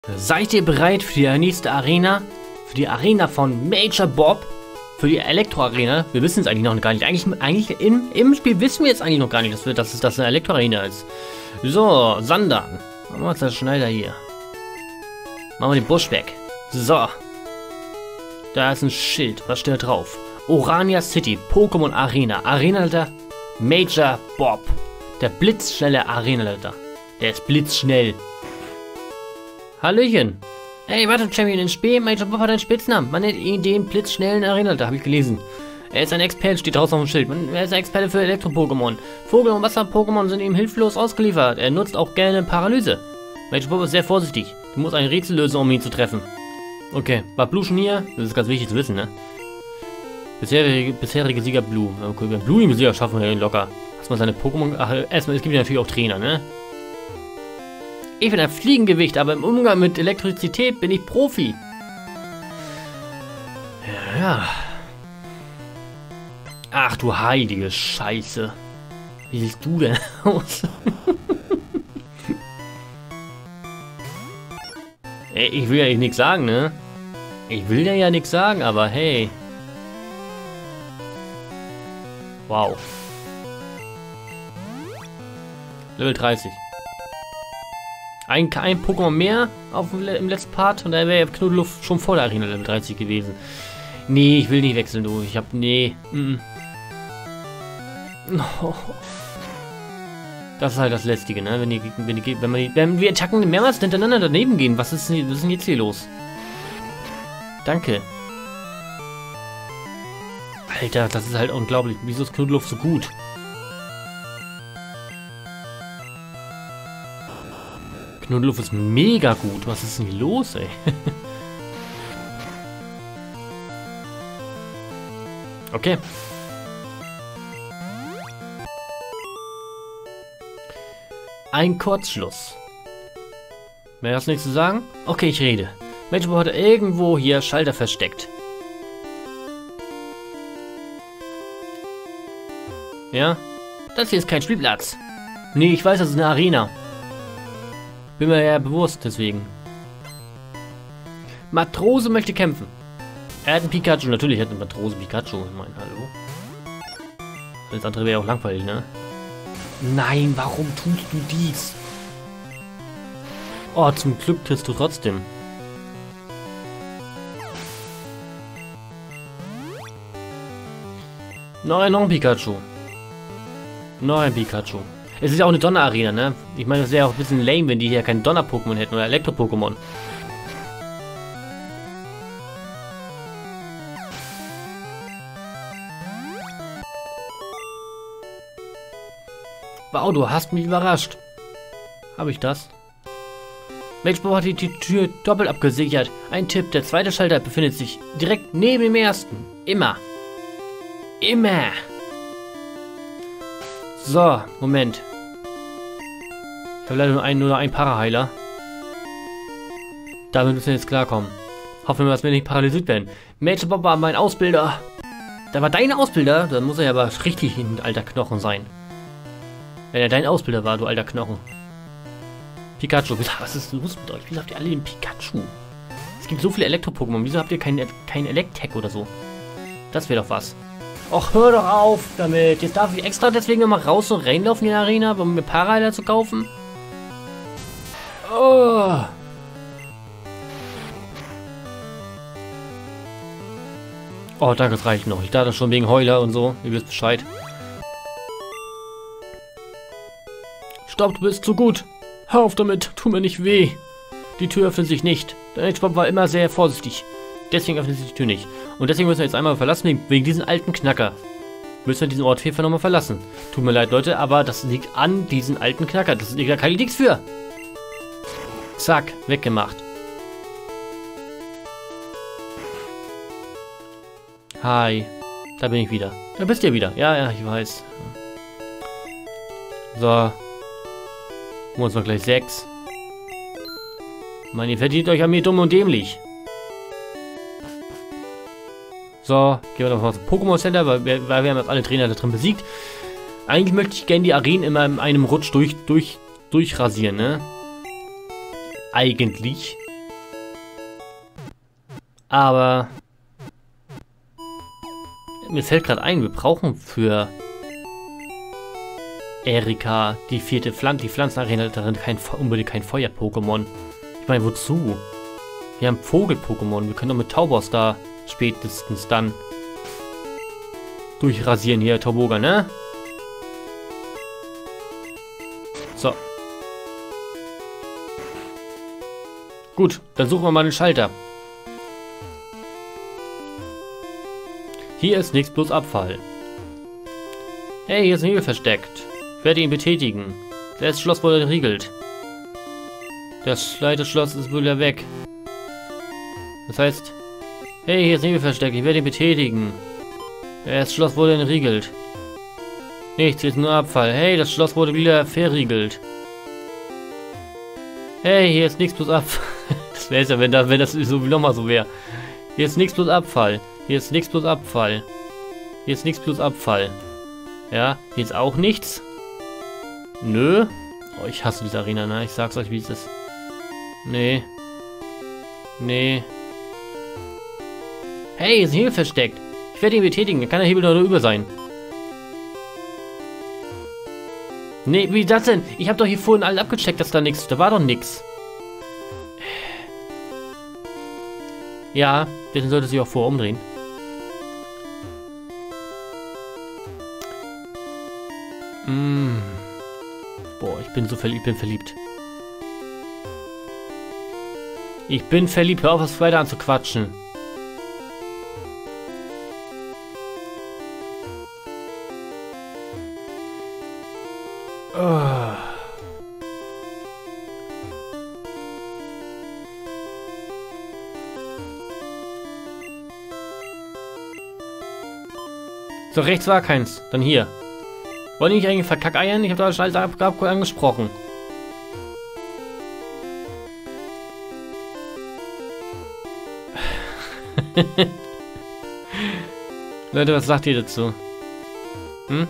Seid ihr bereit für die nächste Arena? Für die Arena von Major Bob? Für die Elektro-Arena? Wir wissen es eigentlich noch gar nicht. Eigentlich im Spiel wissen wir jetzt eigentlich noch gar nicht, dass das eine Elektro-Arena ist. So, Sandan. Machen wir uns den Schneider hier. Machen wir den Busch weg. So. Da ist ein Schild. Was steht da drauf? Orania City, Pokémon Arena. Arenaleiter Major Bob. Der blitzschnelle Arenaleiter. Der ist blitzschnell. Hallöchen. Hey, warte, Champion, in Spiel, Major Bob hat einen Spitznamen. Man nennt ihn den blitzschnellen Arenaleiter, habe ich gelesen. Er ist ein Experte, steht draußen auf dem Schild. Er ist ein Experte für Elektro-Pokémon. Vogel- und Wasser-Pokémon sind ihm hilflos ausgeliefert. Er nutzt auch gerne Paralyse. Major Bob ist sehr vorsichtig. Du musst ein Rätsel lösen, um ihn zu treffen. Okay, war Blue schon hier? Das ist ganz wichtig zu wissen, ne? Bisherige Sieger Blue. Okay, wenn Blue ihn besiegt, schaffen wir ihn locker. Erstmal seine Pokémon... Ach, erstmal, es gibt ja natürlich auch Trainer, ne? Ich bin ein Fliegengewicht, aber im Umgang mit Elektrizität bin ich Profi. Ja. Ach du heilige Scheiße. Wie siehst du denn aus? Ey, ich will ja nichts sagen, ne? Ich will ja nichts sagen, aber hey. Wow. Level 30. Ein Pokémon mehr im letzten Part und dann wäre Knuddeluff schon vor der Arena Level 30 gewesen. Nee, ich will nicht wechseln, du. Ich hab... Nee. Oh. Das ist halt das Lästige, ne? Wenn wir Attacken mehrmals hintereinander daneben gehen, was ist denn jetzt hier los? Danke. Alter, das ist halt unglaublich. Wieso ist Knuddeluff so gut? Knuddeluff ist mega gut. Was ist denn hier los, ey? Okay. Ein Kurzschluss. Mehr hast du nichts zu sagen? Okay, ich rede. Major Bob hat irgendwo hier Schalter versteckt. Ja? Das hier ist kein Spielplatz. Nee, ich weiß, das ist eine Arena. Bin mir ja bewusst, deswegen. Matrose möchte kämpfen. Er hat einen Pikachu. Natürlich hat ein Matrose Pikachu. Ich meine, hallo. Das andere wäre auch langweilig, ne? Nein, warum tust du dies? Oh, zum Glück triffst du trotzdem. Noch ein Pikachu. Noch ein Pikachu. Es ist ja auch eine Donner-Arena, ne? Ich meine, das wäre auch ein bisschen lame, wenn die hier kein Donner-Pokémon hätten oder Elektro-Pokémon. Wow, du hast mich überrascht. Habe ich das? Major Bob hat die Tür doppelt abgesichert. Ein Tipp, der zweite Schalter befindet sich direkt neben dem ersten. Immer. Immer. So, Moment. Ich habe leider nur noch einen Paraheiler. Damit müssen wir jetzt klarkommen. Hoffen wir, dass wir nicht paralysiert werden. Major Bob war mein Ausbilder. Da war dein Ausbilder? Dann muss er ja aber richtig ein alter Knochen sein. Wenn er dein Ausbilder war, du alter Knochen. Pikachu. Was ist los mit euch? Wieso habt ihr alle den Pikachu? Es gibt so viele Elektro-Pokémon. Wieso habt ihr kein Electek oder so? Das wäre doch was. Och, hör doch auf damit. Jetzt darf ich extra deswegen nochmal raus und reinlaufen in die Arena, um mir Paraheiler zu kaufen. Oh. Oh, danke, das reicht noch. Ich dachte schon wegen Heuler und so. Ihr wisst Bescheid. Stopp, du bist zu gut. Hör auf damit, tu mir nicht weh. Die Tür öffnet sich nicht. Der Major Bob war immer sehr vorsichtig. Deswegen öffnet sich die Tür nicht. Und deswegen müssen wir jetzt einmal verlassen, wegen diesen alten Knacker. Müssen wir diesen Ort Fefe nochmal verlassen. Tut mir leid, Leute, aber das liegt an diesen alten Knacker. Das liegt da kann ich nichts für. Zack, weggemacht. Hi. Da bin ich wieder. Da bist ihr wieder. Ja, ich weiß. So. Holen wir uns noch gleich 6. Mann, ihr verdient euch an mir dumm und dämlich. So, gehen wir noch mal zum Pokémon Center, weil wir haben jetzt alle Trainer da drin besiegt. Eigentlich möchte ich gerne die Arenen immer in einem Rutsch durchrasieren, ne? Eigentlich. Aber mir fällt gerade ein, wir brauchen für Erika die vierte die Pflanzenarena darin unbedingt kein Feuer-Pokémon. Ich meine, wozu? Wir haben Vogel-Pokémon. Wir können doch mit Taubos da spätestens dann durchrasieren hier, Tauboga, ne? So. Gut, dann suchen wir mal den Schalter. Hier ist nichts, bloß Abfall. Hey, hier ist ein Hebel versteckt. Ich werde ihn betätigen. Das Schloss wurde entriegelt. Das Schloss ist wohl wieder weg. Das heißt... Hey, hier ist ein Hebel versteckt. Ich werde ihn betätigen. Das Schloss wurde entriegelt. Nichts, hier ist nur Abfall. Hey, das Schloss wurde wieder verriegelt. Hey, hier ist nichts bloß Abfall. Das wäre es ja, wenn das so nochmal so wäre. Hier ist nichts bloß Abfall. Hier ist nichts bloß Abfall. Hier ist nichts bloß Abfall. Ja, hier ist auch nichts. Nö. Oh, ich hasse diese Arena, ne? Ich sag's euch, wie es ist. Nee. Nee. Hey, hier ist ein Hebel versteckt. Ich werde ihn betätigen. Dann kann der Hebel nur über sein. Nee, wie das denn? Ich habe doch hier vorhin alles abgecheckt, dass da nichts. Da war doch nichts. Ja, den sollte sich auch vorher umdrehen. Boah, ich bin so verliebt, ich bin verliebt. Ich bin verliebt, hör auf, was weiter anzuquatschen. Oh. So, rechts war keins. Dann hier. Wollen die nicht eigentlich verkackeiern? Ich habe da schon alles angesprochen. Leute, was sagt ihr dazu? Hm?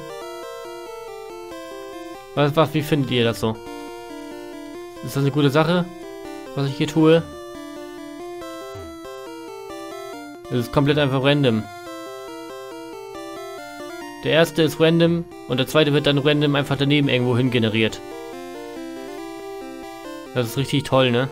Wie findet ihr das so? Ist das eine gute Sache, was ich hier tue? Es ist komplett einfach random. Der erste ist random und der zweite wird dann random einfach daneben irgendwo hin generiert. Das ist richtig toll, ne?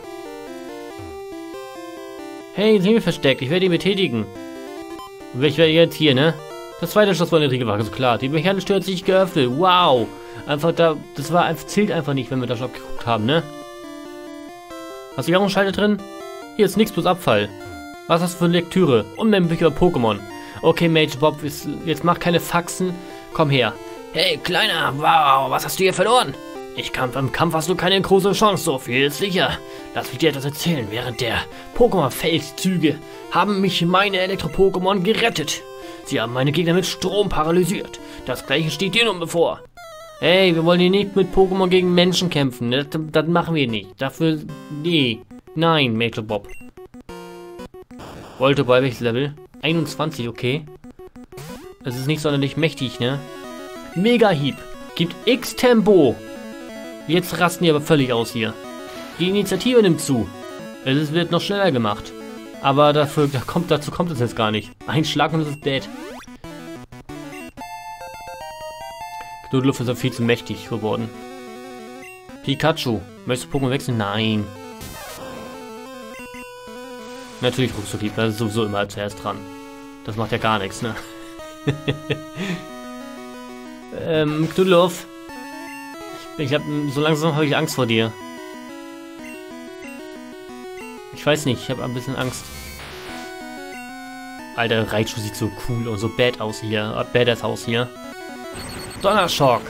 Hey, sind wir versteckt. Ich werde ihn betätigen. Und ich werde jetzt hier, ne? Das zweite Schloss war eine Riegel, war ganz klar. Die mechanische Tür hat sich geöffnet. Wow! Einfach da, das war einfach, zählt einfach nicht, wenn wir da schon abgeguckt haben, ne? Hast du hier auch einen Schalter drin? Hier ist nichts bloß Abfall. Was hast du für eine Lektüre? Unmöglich über Pokémon. Okay, Mage Bob, jetzt mach keine Faxen. Komm her. Hey, Kleiner, wow, was hast du hier verloren? Im Kampf hast du keine große Chance, so viel ist sicher. Lass mich dir etwas erzählen. Während der Pokémon-Feldzüge haben mich meine Elektro-Pokémon gerettet. Sie haben meine Gegner mit Strom paralysiert. Das gleiche steht dir nun bevor. Hey, wir wollen hier nicht mit Pokémon gegen Menschen kämpfen. Das machen wir nicht. Dafür... Nee. Nein, Mage Bob. Wollte bei welches Level? 21, okay. Das ist nicht sonderlich mächtig, ne? Mega-Hieb. Gibt X-Tempo. Jetzt rasten die aber völlig aus hier. Die Initiative nimmt zu. Es wird noch schneller gemacht. Aber dazu kommt es jetzt gar nicht. Ein Schlag und es ist dead. Knuddeluff ist ja viel zu mächtig geworden. Pikachu. Möchtest du Pokémon wechseln? Nein. Natürlich Ruckzuckieb, das ist sowieso immer zuerst dran. Das macht ja gar nichts, ne? Knuddeluff. So langsam habe ich Angst vor dir. Ich weiß nicht, ich habe ein bisschen Angst. Alter, Raichu sieht so cool und so badass aus hier. Donnerschock.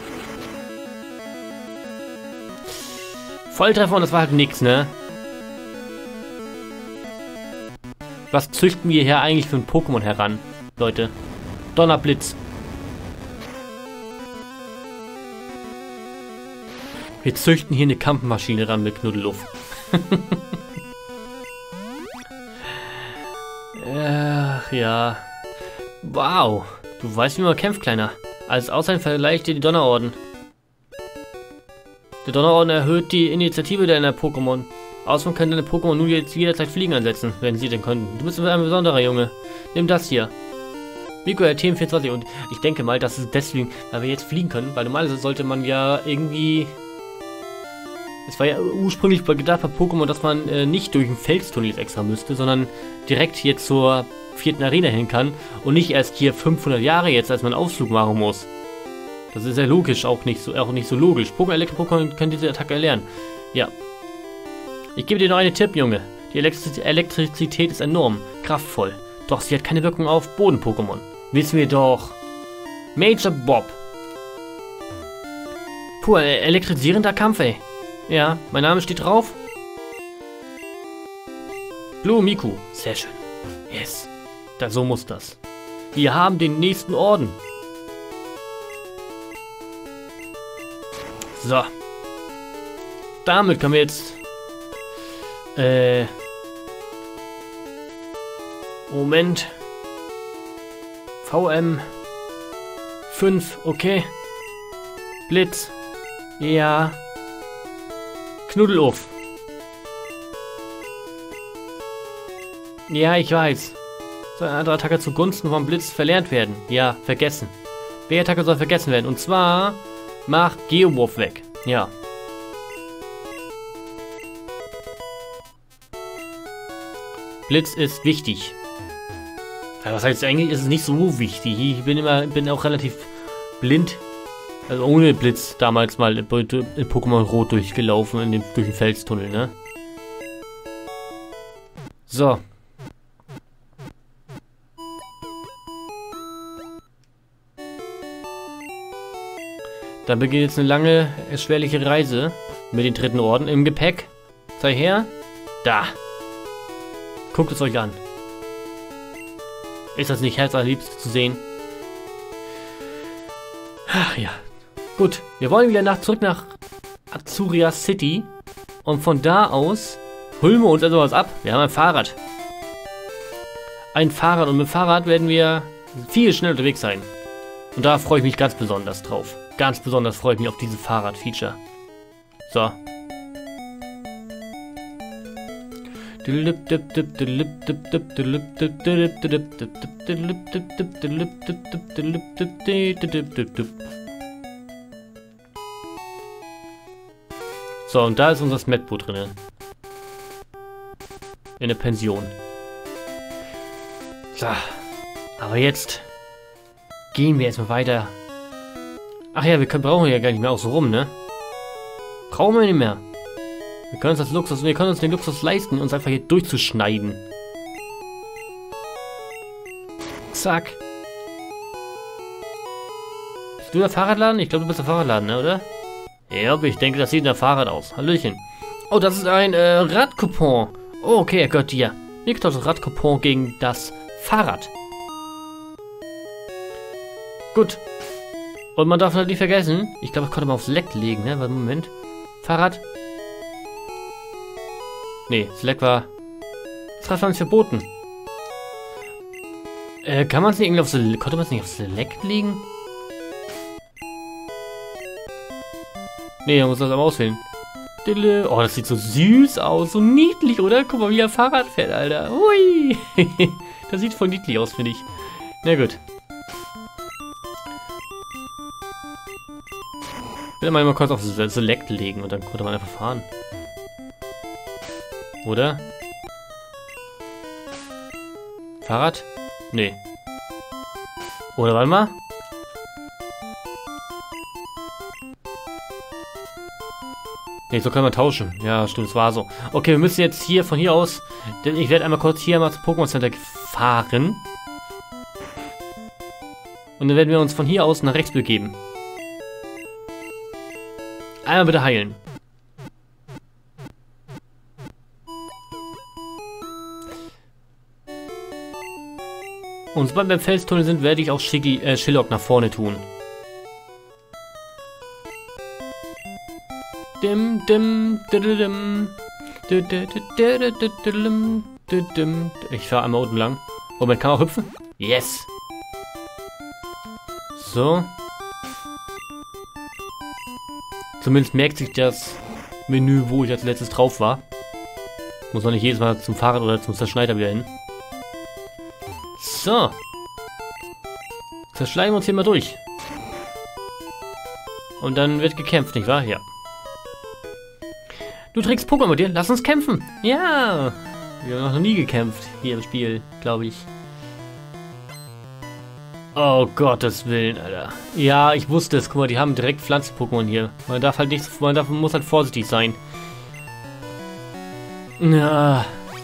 Volltreffer und das war halt nix, ne? Was züchten wir hier eigentlich für ein Pokémon heran, Leute? Donnerblitz. Wir züchten hier eine Kampfmaschine ran mit Knuddeluff. Ach ja. Wow. Du weißt, wie man kämpft, Kleiner. Als Aushang vergleicht dir die Donnerorden. Der Donnerorden erhöht die Initiative deiner Pokémon Außerdem können deine Pokémon nun jetzt jederzeit Fliegen einsetzen, wenn sie denn könnten. Du bist ein besonderer Junge. Nimm das hier. Miko, TM24. Und ich denke mal, das ist deswegen, weil wir jetzt fliegen können. Weil normalerweise sollte man ja irgendwie... Es war ja ursprünglich gedacht bei Pokémon, dass man nicht durch den Felstunnel extra müsste, sondern direkt hier zur 4. Arena hin kann. Und nicht erst hier 500 Jahre jetzt, als man einen Ausflug machen muss. Das ist ja logisch, auch nicht so logisch. Elektro-Pokémon können diese Attacke erlernen. Ja. Ich gebe dir noch einen Tipp, Junge. Die Elektrizität ist enorm, kraftvoll. Doch sie hat keine Wirkung auf Boden-Pokémon. Wissen wir doch. Major Bob. Puh, elektrisierender Kampf, ey. Ja, mein Name steht drauf. Blue Miku. Sehr schön. Yes. So muss das. Wir haben den nächsten Orden. So. Damit können wir jetzt... Moment. VM 5, okay. Blitz. Ja. Knuddeluff. Ja, ich weiß. Soll eine andere Attacke zugunsten vom Blitz verlernt werden? Ja, vergessen. Welche Attacke soll vergessen werden? Und zwar macht Geowurf weg. Ja. Blitz ist wichtig. Aber was heißt eigentlich, ist es nicht so wichtig. Ich bin auch relativ blind. Also ohne Blitz damals mal in Pokémon Rot durchgelaufen, durch den Felstunnel, ne? So. Dann beginnt jetzt eine lange, erschwerliche Reise mit den 3. Orden im Gepäck. Zeig her. Da. Guckt es euch an. Ist das nicht herzallerliebst zu sehen? Ach ja. Gut, wir wollen wieder zurück nach Azuria City. Und von da aus holen wir uns also was ab. Wir haben ein Fahrrad. Ein Fahrrad. Und mit dem Fahrrad werden wir viel schneller unterwegs sein. Und da freue ich mich ganz besonders drauf. Ganz besonders freue ich mich auf dieses Fahrrad-Feature. So. So, und da ist unser Smetbo drin. In der Pension. So. Aber jetzt gehen wir erstmal weiter. Ach ja, brauchen ja gar nicht mehr außen rum, ne? Brauchen wir nicht mehr. Wir können uns den Luxus leisten, uns einfach hier durchzuschneiden. Zack. Bist du der Fahrradladen? Ich glaube, du bist der Fahrradladen, ne, oder? Ja, ich denke, das sieht nach Fahrrad aus. Hallöchen. Oh, das ist ein Radcoupon. Oh, okay, er gehört dir. Wie geht das Radcoupon gegen das Fahrrad? Gut. Und man darf halt nicht vergessen, ich glaube, ich konnte mal aufs Select legen, ne? Warte, Moment. Fahrrad. Nee, Select war... Das Rad war nicht verboten. Kann man es nicht irgendwie auf Select... Konnte man es nicht auf Select legen? Nee, man muss das aber auswählen. Oh, das sieht so süß aus. So niedlich, oder? Guck mal, wie er Fahrrad fährt, Alter. Hui. Das sieht voll niedlich aus, finde ich. Na gut. Ich will mal kurz auf Select legen und dann konnte man einfach fahren. Oder? Fahrrad? Nee. Oder warte mal. Nee, so können wir tauschen. Ja, stimmt, es war so. Okay, wir müssen jetzt hier, von hier aus... Ich werde einmal kurz hier mal zum Pokémon Center fahren. Und dann werden wir uns von hier aus nach rechts begeben. Einmal bitte heilen. Und sobald wir beim Felstunnel sind, werde ich auch Shillock nach vorne tun. Ich fahre einmal unten lang. Moment, kann man auch hüpfen? Yes! So. Zumindest merkt sich das Menü, wo ich als letztes drauf war. Muss auch nicht jedes Mal zum Fahrrad oder zum Zerschneider wieder hin. So. Zerschleimen wir uns hier mal durch. Und dann wird gekämpft, nicht wahr? Ja. Du trägst Pokémon mit dir? Lass uns kämpfen. Ja. Wir haben noch nie gekämpft hier im Spiel, glaube ich. Oh Gottes Willen, Alter. Ja, ich wusste es. Guck mal, die haben direkt Pflanzen-Pokémon hier. Man darf halt nicht, man muss halt vorsichtig sein. Ja.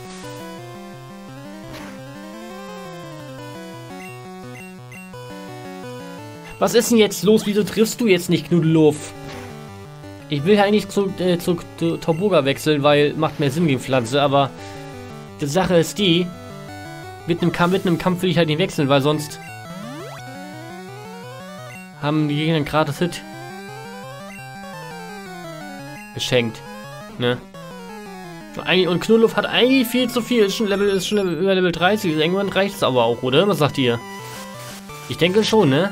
Was ist denn jetzt los? Wieso triffst du jetzt nicht Knuddeluff? Ich will ja eigentlich zu Tauboga wechseln, weil macht mehr Sinn gegen Pflanze, aber die Sache ist die, mitten im Kampf will ich halt nicht wechseln, weil sonst haben die Gegner einen gratis Hit geschenkt, ne? Und Knuddeluff hat eigentlich viel zu viel, ist schon über Level 30, irgendwann reicht es aber auch, oder? Was sagt ihr? Ich denke schon, ne?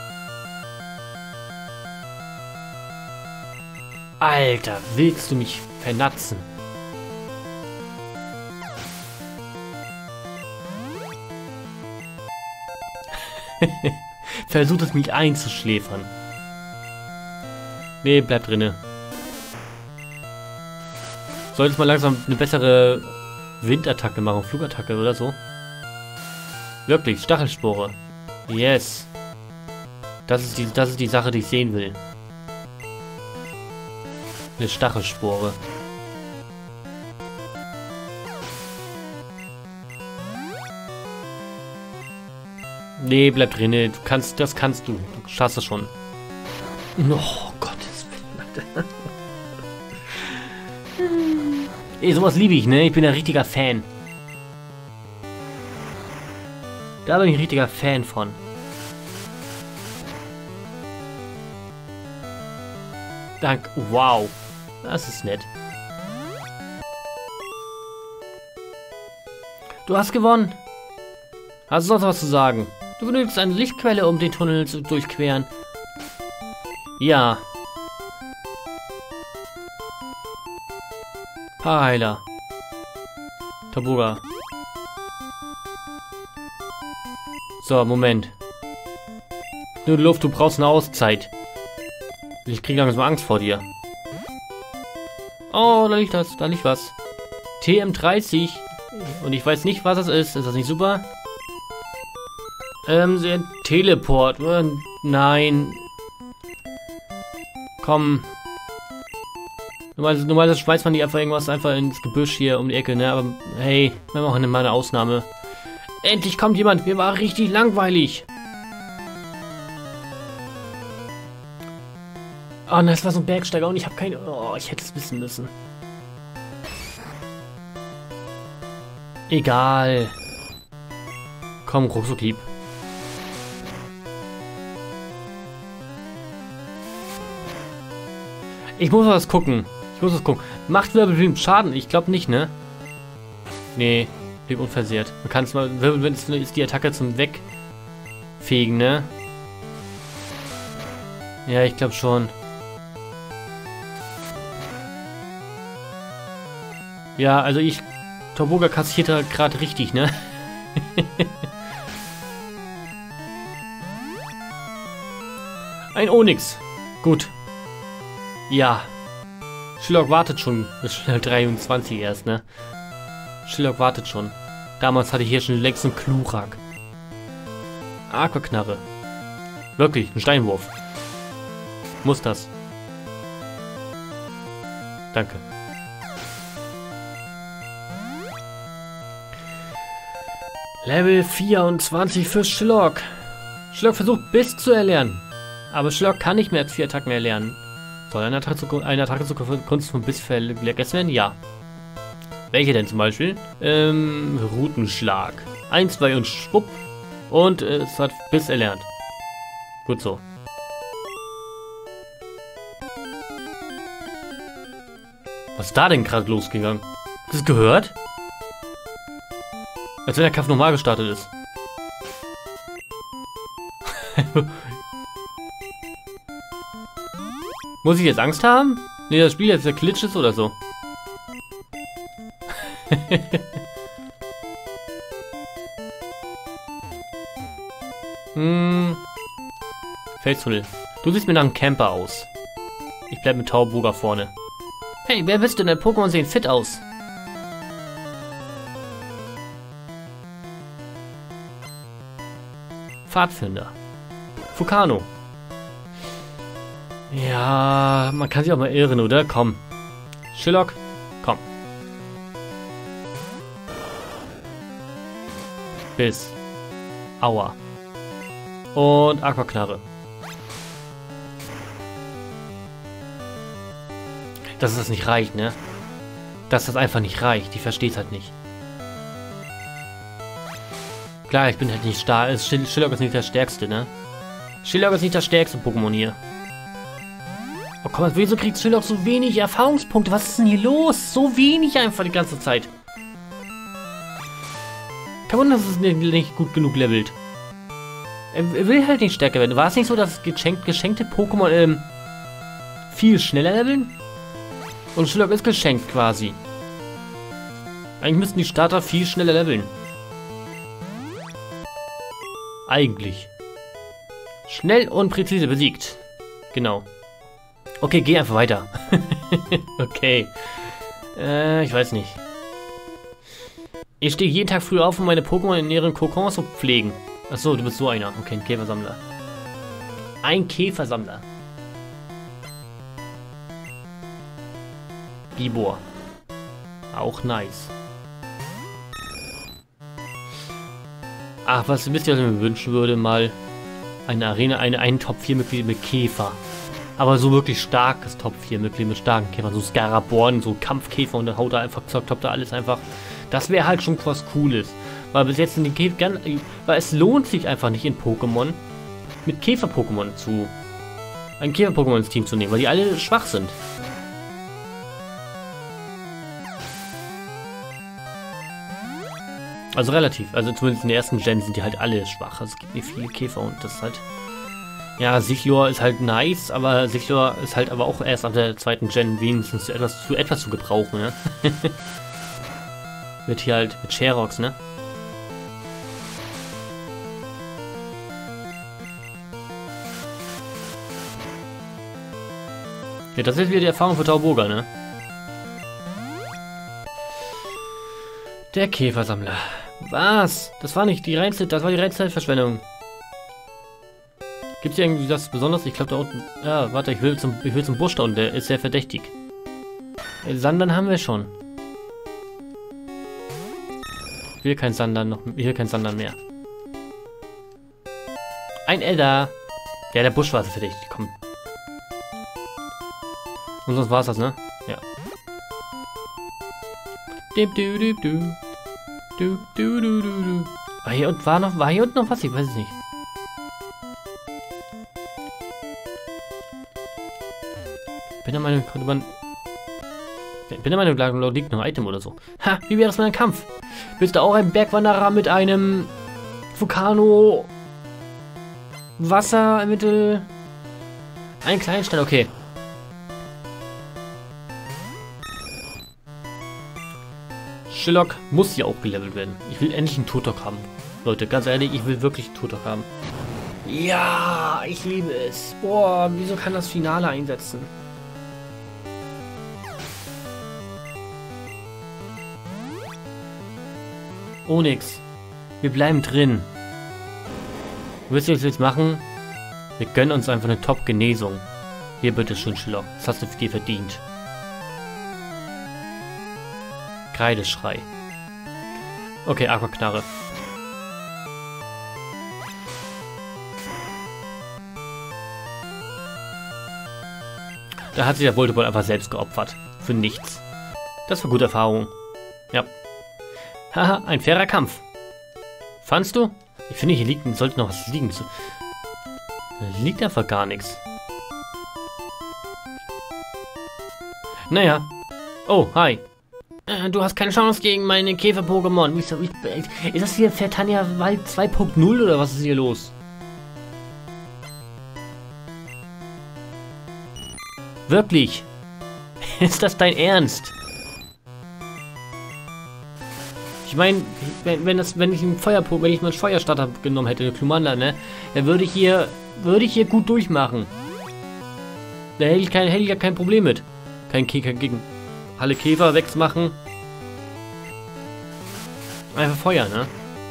Alter, willst du mich vernatzen? Versucht es mich einzuschläfern. Nee, bleib drinne. Solltest mal langsam eine bessere Windattacke machen, Flugattacke oder so. Wirklich, Stachelspore. Yes. Das ist die Sache, die ich sehen will. Eine Stachelspore. Nee, bleib drin. Du kannst, das kannst du. Du schaffst es schon. Oh, Gottes Willen. Ey, sowas liebe ich, ne? Ich bin ein richtiger Fan. Da bin ich ein richtiger Fan von. Danke. Wow. Das ist nett. Du hast gewonnen. Hast du sonst was zu sagen? Du benötigst eine Lichtquelle, um den Tunnel zu durchqueren. Ja. Haarheiler. Tauboga. So, Moment. Nur Luft, du brauchst eine Auszeit. Ich krieg langsam Angst vor dir. Oh, da liegt das. Da liegt was. TM30. Und ich weiß nicht, was das ist. Ist das nicht super? Teleport. Nein. Komm. Normalerweise schmeißt man die einfach ins Gebüsch hier um die Ecke, ne? Aber hey, wir machen mal eine Ausnahme. Endlich kommt jemand. Mir war richtig langweilig. Oh nein, das war so ein Bergsteiger und ich habe keine... Oh, ich hätte es wissen müssen. Egal. Komm, Ruckzucklieb. Ich muss was gucken. Macht Wirbel Schaden? Ich glaube nicht, ne? Nee, blieb unversehrt. Man kann es mal... Wirbel ist die Attacke zum Wegfegen, ne? Ja, ich glaube schon. Ja, also Tauboga kassiert halt gerade richtig, ne? Ein Onyx. Gut. Ja. Shillock wartet schon. Das ist schnell 23 erst, ne? Shillock wartet schon. Damals hatte ich hier schon längst einen Klurak. Aquaknarre. Wirklich, ein Steinwurf. Muss das. Danke. Level 24 für Shillock. Shillock versucht Biss zu erlernen. Aber Shillock kann nicht mehr 4 Attacken erlernen. Soll eine Attacke zur Kunst von Biss vergessen werden? Ja. Welche denn zum Beispiel? Rutenschlag. 1, 2 und schwupp. Und es hat Biss erlernt. Gut so. Was ist da denn gerade losgegangen? Hast du es gehört? Als wenn der Kampf normal gestartet ist. Muss ich jetzt Angst haben? Nee, das Spiel jetzt der Glitch ist oder so. Felstunnel. Du siehst mir nach einem Camper aus. Ich bleib mit Tauboga vorne. Hey, wer bist du denn? Pokémon sehen fit aus. Pfadfinder. Fukano. Ja, man kann sich auch mal irren, oder? Komm. Shillock, komm. Biss. Aua. Und Aquaknarre. Dass das nicht reicht, ne? Dass das einfach nicht reicht. Ich verstehe es halt nicht. Klar, ich bin halt nicht stark. Shillock ist nicht der stärkste, ne? Shillock ist nicht das stärkste Pokémon hier. Oh komm, wieso kriegt Shillock so wenig Erfahrungspunkte? Was ist denn hier los? So wenig einfach die ganze Zeit. Kein Wunder, dass es nicht gut genug levelt. Er will halt nicht stärker werden. War es nicht so, dass geschenkte Pokémon viel schneller leveln? Und Shillock ist geschenkt quasi. Eigentlich müssten die Starter viel schneller leveln. Eigentlich. Schnell und präzise besiegt. Genau. Okay, geh einfach weiter. Okay. Ich weiß nicht. Ich stehe jeden Tag früh auf, um meine Pokémon in ihren Kokons zu pflegen. Achso, du bist so einer. Okay, ein Käfersammler. Ein Käfersammler. Bibor. Auch nice. Ach, wisst ihr, was ich mir wünschen würde? Mal eine Arena, ein Top 4 Mitglied mit Käfer. Aber so wirklich starkes Top 4 Mitglied mit starken Käfern. So Scaraborn, so Kampfkäfer und dann haut er einfach, zockt er alles einfach. Das wäre halt schon was Cooles. Weil bis jetzt sind die Käfer, weil es lohnt sich einfach nicht in Pokémon mit Käfer-Pokémon ein Käfer-Pokémon ins Team zu nehmen, weil die alle schwach sind. Also relativ, also zumindest in der ersten Gen sind die halt alle schwach. Also es gibt nicht viele Käfer und das ist halt... Ja, Sichlor ist halt nice, aber Sichlor ist halt aber auch erst ab der zweiten Gen wenigstens zu etwas zu gebrauchen, ne? Mit hier halt, mit Sherox, ne? Ja, das ist wieder die Erfahrung für Tauboga, ne? Der Käfersammler. Was? Das war nicht die reinste, das war die reinste Zeitverschwendung. Gibt es irgendwie das Besonderes? Ich glaube da unten... Ja, warte, ich will zum Busch da unten, der ist sehr verdächtig. Sandern haben wir schon. Ich will kein Sandern mehr. Ein Elder. Ja, der Busch war so verdächtig, komm. Und sonst war es das, ne? Ja. War hier unten noch was? Ich weiß es nicht. Bin der Meinung, konnte man... Ich bin der Meinung, da liegt noch ein Item oder so. Ha, wie wäre das mit einem Kampf? Bist du auch ein Bergwanderer mit einem Vulkano Wassermittel? Ein Kleinstein, okay. Shillock muss ja auch gelevelt werden. Ich will endlich einen Turtok haben. Leute, ganz ehrlich, ich will wirklich einen Turtok haben. Ja, ich liebe es. Boah, wieso kann das Finale einsetzen? Oh, nix. Wir bleiben drin. Wisst ihr, was wir jetzt machen? Wir gönnen uns einfach eine Top-Genesung. Hier, bitteschön, Shillock. Das hast du dir verdient. Kreideschrei. Okay, Aquaknarre. Da hat sich der Volteball einfach selbst geopfert. Für nichts. Das war gute Erfahrung. Ja. Haha, ein fairer Kampf. Fandst du? Ich finde, hier sollte noch was liegen. Da liegt einfach gar nichts. Naja. Oh, hi. Du hast keine Chance gegen meine Käfer-Pokémon. Ist das hier Vertania Wald 2.0 oder was ist hier los? Wirklich? Ist das dein Ernst? Ich meine, wenn ich einen wenn ich mal einen Feuerstarter genommen hätte, eine Glumanda, ne, dann würde ich hier gut durchmachen. Da hätte ich ja kein Problem mit. Kein gegen alle Käfer wegmachen. Einfach Feuer, ne?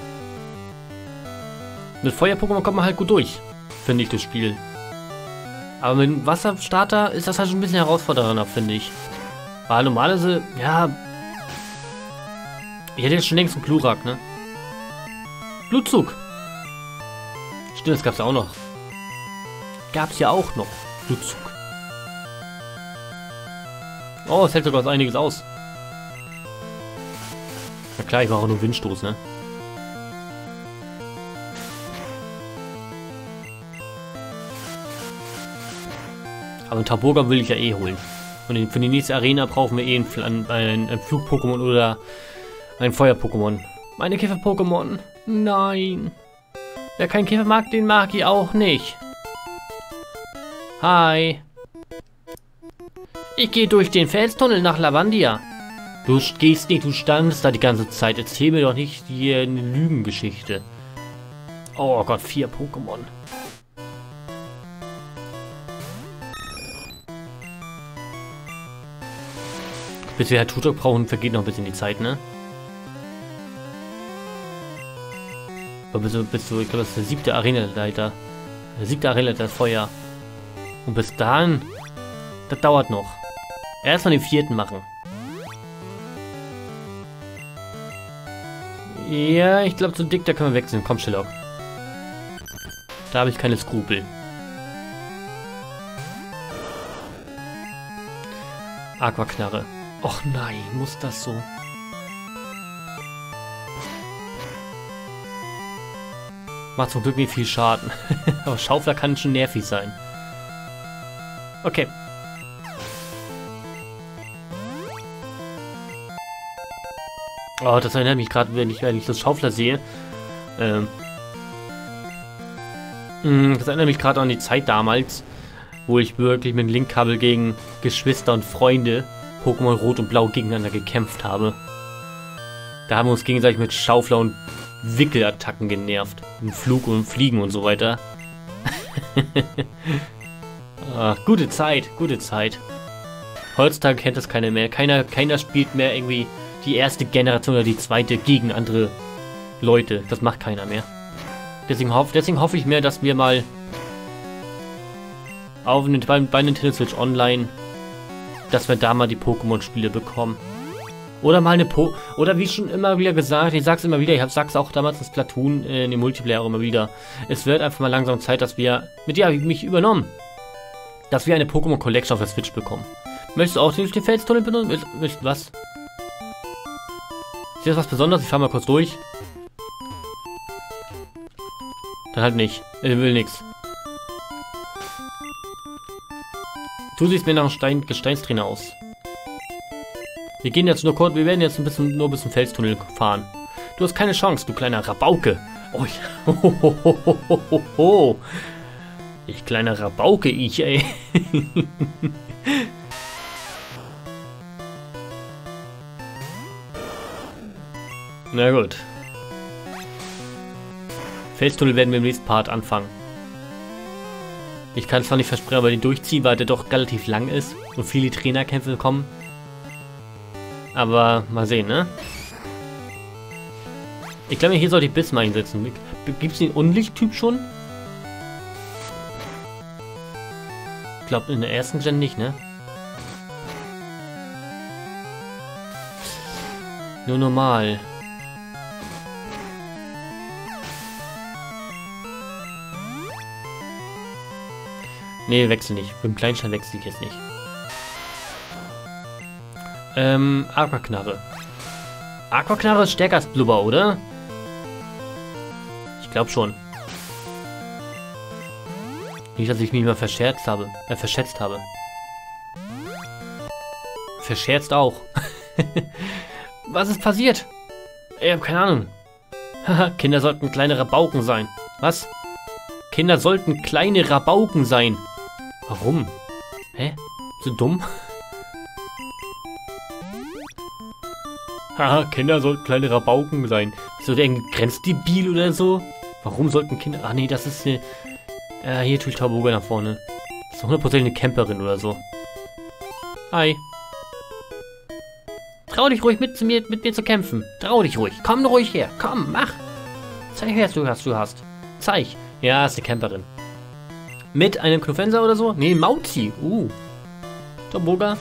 Mit Feuer-Pokémon kommt man halt gut durch, finde ich, das Spiel. Aber mit dem Wasserstarter ist das halt schon ein bisschen herausfordernder, finde ich. Weil normalerweise, ja... Ich hätte jetzt schon längst einen Glurak, ne? Blutzug. Stimmt, das gab's ja auch noch. Gab's ja auch noch. Blutzug. Oh, es hält sogar einiges aus. Na klar, ich war auch nur Windstoß, ne? Aber einen Taboga will ich ja eh holen. Und für die nächste Arena brauchen wir eh ein Flug-Pokémon oder ein Feuer-Pokémon. Meine Käfer-Pokémon. Nein. Wer keinen Käfer mag, den mag ich auch nicht. Hi. Ich gehe durch den Felstunnel nach Lavandia. Du gehst nicht, du standest da die ganze Zeit. Erzähl mir doch nicht hier eine Lügengeschichte. Oh Gott, 4 Pokémon. Bis wir Herr Tutok brauchen, vergeht noch ein bisschen die Zeit, ne? Aber ich glaube, das ist der 7. Arenaleiter. Der 7. Arenaleiter ist Feuer. Und bis dahin, das dauert noch. Erstmal den 4. machen. Ja, ich glaube, so dick, da können wir wechseln. Komm, Sherlock. Da habe ich keine Skrupel. Aquaknarre. Och nein, muss das so? Macht zum Glück nicht viel Schaden. Aber Schaufler kann schon nervig sein. Okay. Oh, das erinnert mich gerade, wenn ich das Schaufler sehe. Das erinnert mich gerade an die Zeit damals, wo ich wirklich mit dem Linkkabel gegen Geschwister und Freunde Pokémon Rot und Blau gegeneinander gekämpft habe. Da haben wir uns gegenseitig mit Schaufler und Wickelattacken genervt. Und Flug und Fliegen und so weiter. Ach, gute Zeit, gute Zeit. Heutzutage kennt das keiner mehr. Keiner spielt mehr irgendwie die erste Generation oder die zweite gegen andere Leute. Das macht keiner mehr. Deswegen hoffe ich mir, dass wir mal bei Nintendo Switch Online, dass wir da mal die Pokémon-Spiele bekommen. Oder mal oder wie schon immer wieder gesagt, ich sag's immer wieder, ich sag's auch damals in Splatoon, in dem Multiplayer auch immer wieder. Es wird einfach mal langsam Zeit, dass wir, mich übernommen, dass wir eine Pokémon Collection auf der Switch bekommen. Möchtest du auch den Felstunnel benutzen? Was? Ist das was Besonderes? Ich fahr mal kurz durch. Dann halt nicht. Ich will nichts. Du siehst mir nach einem Gesteinstrainer aus. Wir werden jetzt nur bis zum Felstunnel fahren. Du hast keine Chance, du kleiner Rabauke. Oh, ich kleiner Rabauke, ey. Na gut. Felstunnel werden wir im nächsten Part anfangen. Ich kann es zwar nicht versprechen, aber den durchziehen, weil der doch relativ lang ist und viele Trainerkämpfe kommen. Aber mal sehen, ne? Ich glaube, hier sollte ich Biss mal einsetzen. Gibt es den Unlicht-Typ schon? Ich glaube, in der ersten Gen nicht, ne? Nur normal. Nee, wechsel nicht. Für den Kleinstein wechsle ich jetzt nicht. Aquaknarre. Aquaknarre ist stärker als Blubber, oder? Ich glaube schon. Nicht, dass ich mich mal verschätzt habe. Verscherzt auch. Was ist passiert? Ich habe keine Ahnung. Haha, Kinder sollten kleine Rabauken sein. Was? Kinder sollten kleine Rabauken sein. Warum? Hä? So dumm? Haha, Kinder sollten kleine Rabauken sein. So der grenzdebil oder so? Warum sollten Kinder... Ach nee, das ist eine... hier tue ich Tauboga nach vorne. Das ist 100% eine Camperin oder so. Hi. Trau dich ruhig mit mir zu kämpfen. Trau dich ruhig. Komm ruhig her. Komm, mach. Zeig her, was du hast. Zeig. Ja, ist eine Camperin. Mit einem Knufenser oder so? Nee, Mauzi. Tauboga.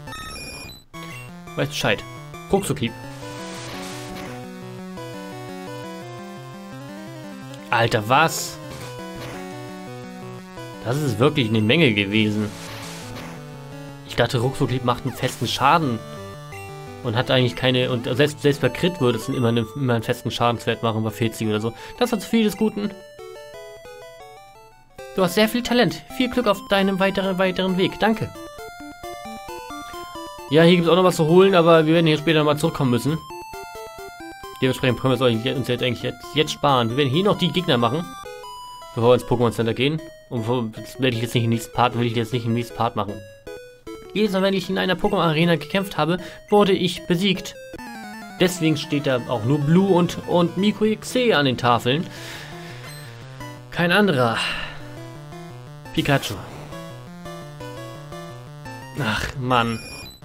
Weiß Bescheid. Ruckzuckhieb. Alter, was? Das ist wirklich eine Menge gewesen. Ich dachte, Ruckzuckhieb macht einen festen Schaden. Und hat eigentlich keine... Und selbst bei Crit würde es immer einen festen Schadenswert machen, bei 40 oder so. Das hat zu viel des Guten. Du hast sehr viel Talent. Viel Glück auf deinem weiteren Weg. Danke. Ja, hier gibt es auch noch was zu holen, aber wir werden hier später nochmal zurückkommen müssen. Dementsprechend können wir uns jetzt sparen. Wir werden hier noch die Gegner machen, bevor wir ins Pokémon Center gehen. Und das werde ich jetzt nicht im nächsten Part, machen. Jedes Mal, wenn ich in einer Pokémon Arena gekämpft habe, wurde ich besiegt. Deswegen steht da auch nur Blue und Miko XC an den Tafeln. Kein anderer. Pikachu. Ach, Mann.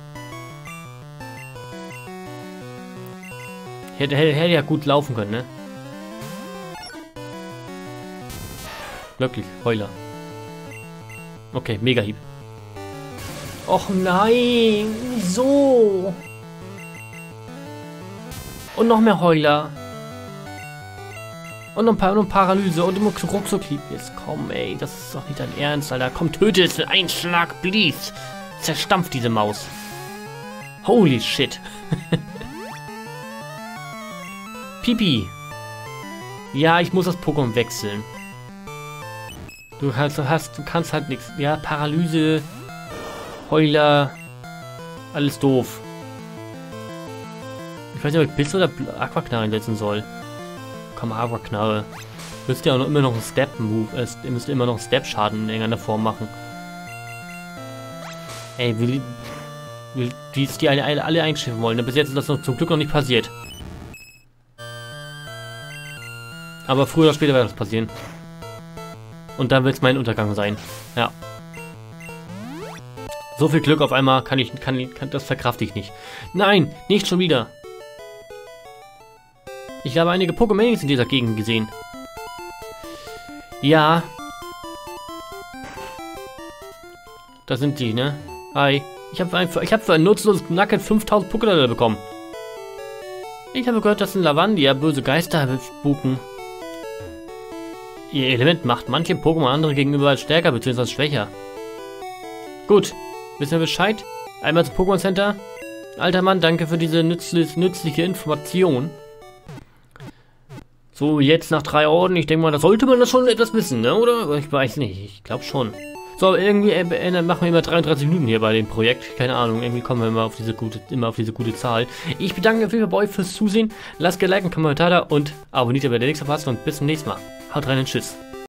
Hätte ja gut laufen können, ne? Wirklich, Heuler. Okay, Mega-Hieb. Och nein, wieso? Und noch mehr Heuler. Und noch ein Paralyse und Ruckzuckhieb. Jetzt komm, ey, das ist doch nicht dein Ernst, Alter. Komm, töte es mit einem Schlag, please. Zerstampft diese Maus. Holy shit. Pipi. Ja, ich muss das Pokémon wechseln. Du kannst halt nichts. Ja, Paralyse, Heuler, alles doof. Ich weiß nicht, ob ich Blitz oder Aquaknarre einsetzen soll. Komm, Aquaknarre. Müsst ihr auch immer noch einen Step-Move, ihr müsst immer noch einen Step-Schaden in irgendeiner Form machen. Ey, die alle einschiffen wollen. Bis jetzt ist das noch zum Glück noch nicht passiert. Aber früher oder später wird das passieren. Und dann wird es mein Untergang sein. Ja. So viel Glück auf einmal das verkrafte ich nicht. Nein, nicht schon wieder. Ich habe einige Pokémon in dieser Gegend gesehen. Ja. Da sind die, ne? Hi. Ich habe für ein nutzloses Nacken 5000 Pokémon bekommen. Ich habe gehört, dass in Lavandia böse Geister spuken. Ihr Element macht manche Pokémon andere gegenüber als stärker bzw. schwächer. Gut, wissen wir Bescheid? Einmal zum Pokémon Center. Alter Mann, danke für diese nützliche Information. So, jetzt nach 3 Orden. Ich denke mal, da sollte man das schon etwas wissen, ne? Oder? Ich weiß nicht, ich glaube schon. So, irgendwie machen wir immer 33 Minuten hier bei dem Projekt. Keine Ahnung, irgendwie kommen wir immer auf diese gute Zahl. Ich bedanke mich bei euch fürs Zusehen. Lasst gerne Like und Kommentar da und abonniert, wer der nächste verpasst. Und bis zum nächsten Mal. Haut rein und tschüss.